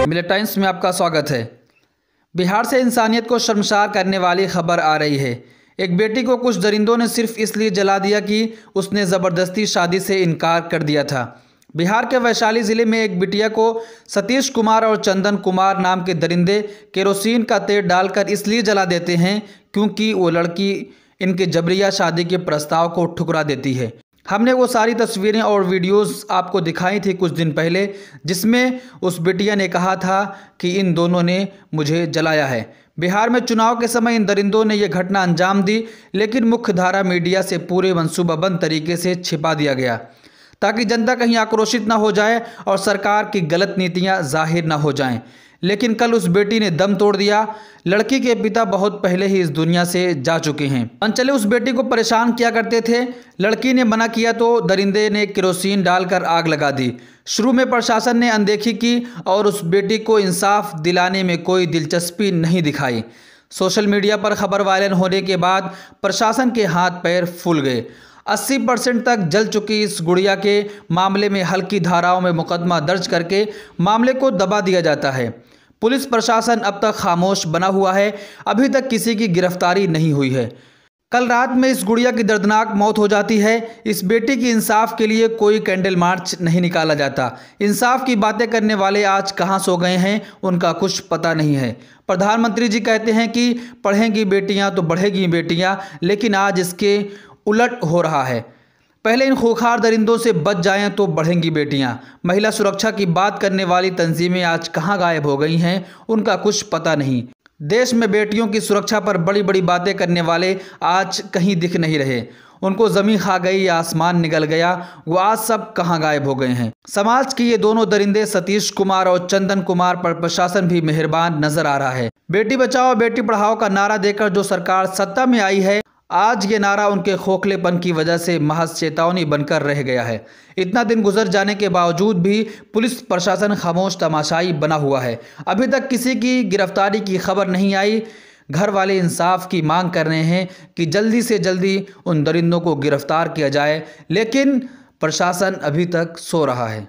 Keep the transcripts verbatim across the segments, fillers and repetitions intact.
मिले टाइम्स में आपका स्वागत है। बिहार से इंसानियत को शर्मसार करने वाली खबर आ रही है। एक बेटी को कुछ दरिंदों ने सिर्फ इसलिए जला दिया कि उसने ज़बरदस्ती शादी से इनकार कर दिया था। बिहार के वैशाली ज़िले में एक बिटिया को सतीश कुमार और चंदन कुमार नाम के दरिंदे केरोसिन का तेल डालकर इसलिए जला देते हैं क्योंकि वो लड़की इनके जबरिया शादी के प्रस्ताव को ठुकरा देती है। हमने वो सारी तस्वीरें और वीडियोस आपको दिखाई थी कुछ दिन पहले, जिसमें उस बिटिया ने कहा था कि इन दोनों ने मुझे जलाया है। बिहार में चुनाव के समय इन दरिंदों ने यह घटना अंजाम दी, लेकिन मुख्यधारा मीडिया से पूरे मंसूबाबंद तरीके से छिपा दिया गया ताकि जनता कहीं आक्रोशित न हो जाए और सरकार की गलत नीतियां जाहिर न हो जाएं। लेकिन कल उस बेटी ने दम तोड़ दिया। लड़की के पिता बहुत पहले ही इस दुनिया से जा चुके हैं। अंचले उस बेटी को परेशान किया करते थे। लड़की ने मना किया तो दरिंदे ने केरोसिन डालकर आग लगा दी। शुरू में प्रशासन ने अनदेखी की और उस बेटी को इंसाफ दिलाने में कोई दिलचस्पी नहीं दिखाई। सोशल मीडिया पर खबर वायरल होने के बाद प्रशासन के हाथ पैर फूल गए। अस्सी परसेंट तक जल चुकी इस गुड़िया के मामले में हल्की धाराओं में मुकदमा दर्ज करके मामले को दबा दिया जाता है। पुलिस प्रशासन अब तक खामोश बना हुआ है। अभी तक किसी की गिरफ्तारी नहीं हुई है। कल रात में इस गुड़िया की दर्दनाक मौत हो जाती है। इस बेटी की इंसाफ के लिए कोई कैंडल मार्च नहीं निकाला जाता। इंसाफ की बातें करने वाले आज कहां सो गए हैं, उनका कुछ पता नहीं है। प्रधानमंत्री जी कहते हैं कि पढ़ेंगी बेटियां तो बढ़ेगी बेटियां, लेकिन आज इसके उलट हो रहा है। पहले इन खूंखार दरिंदों से बच जाएं तो बढ़ेंगी बेटियां। महिला सुरक्षा की बात करने वाली तंजीमें आज कहां गायब हो गई हैं, उनका कुछ पता नहीं। देश में बेटियों की सुरक्षा पर बड़ी बड़ी बातें करने वाले आज कहीं दिख नहीं रहे। उनको ज़मीन खा गई या आसमान निगल गया, वो आज सब कहां गायब हो गए हैं। समाज के ये दोनों दरिंदे सतीश कुमार और चंदन कुमार पर प्रशासन भी मेहरबान नजर आ रहा है। बेटी बचाओ बेटी पढ़ाओ का नारा देकर जो सरकार सत्ता में आई है, आज ये नारा उनके खोखलेपन की वजह से महज चेतावनी बनकर रह गया है। इतना दिन गुजर जाने के बावजूद भी पुलिस प्रशासन खामोश तमाशाई बना हुआ है। अभी तक किसी की गिरफ्तारी की खबर नहीं आई। घर वाले इंसाफ की मांग कर रहे हैं कि जल्दी से जल्दी उन दरिंदों को गिरफ्तार किया जाए, लेकिन प्रशासन अभी तक सो रहा है।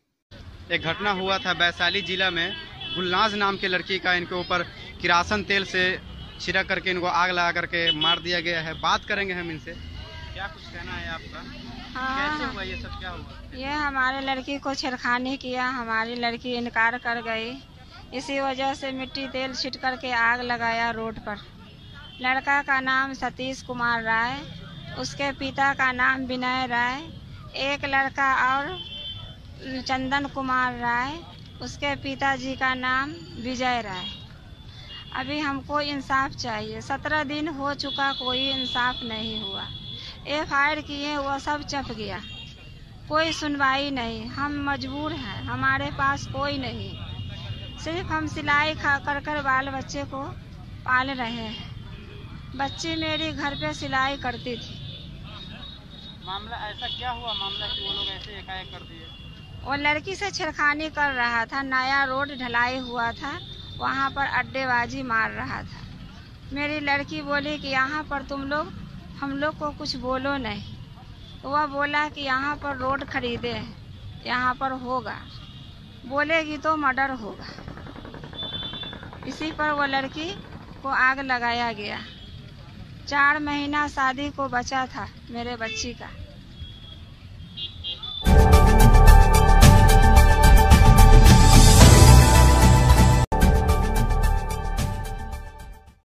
एक घटना हुआ था वैशाली जिला में। गुलनाज नाम के लड़की का इनके ऊपर किरासन तेल से छिड़क करके इनको आग लगा करके मार दिया गया है। बात करेंगे हम इनसे। क्या कुछ कहना है आपका? हाँ, कैसे हुआ ये सब, क्या हुआ? ये हमारे लड़की को छेड़खानी किया, हमारी लड़की इनकार कर गई। इसी वजह से मिट्टी तेल छिट करके आग लगाया रोड पर। लड़का का नाम सतीश कुमार राय, उसके पिता का नाम विनय राय, एक लड़का और चंदन कुमार राय, उसके पिताजी का नाम विजय राय। अभी हमको इंसाफ चाहिए। सत्रह दिन हो चुका, कोई इंसाफ नहीं हुआ। एफ आई आर किए, वो सब चप गया, कोई सुनवाई नहीं। हम मजबूर हैं, हमारे पास कोई नहीं। सिर्फ हम सिलाई खा कर कर बाल बच्चे को पाल रहे हैं। बच्ची मेरी घर पे सिलाई करती थी। मामला ऐसा क्या हुआ मामला कि वो लोग ऐसे एकाएक कर दिए? वो लड़की से छेड़खानी कर रहा था। नया रोड ढलाई हुआ था, वहाँ पर अड्डेबाजी मार रहा था। मेरी लड़की बोली कि यहाँ पर तुम लोग हम लोग को कुछ बोलो नहीं। तो वह बोला कि यहाँ पर रोड खरीदे हैं, यहाँ पर होगा, बोलेगी तो मर्डर होगा। इसी पर वो लड़की को आग लगाया गया। चार महीना शादी को बचा था मेरे बच्ची का।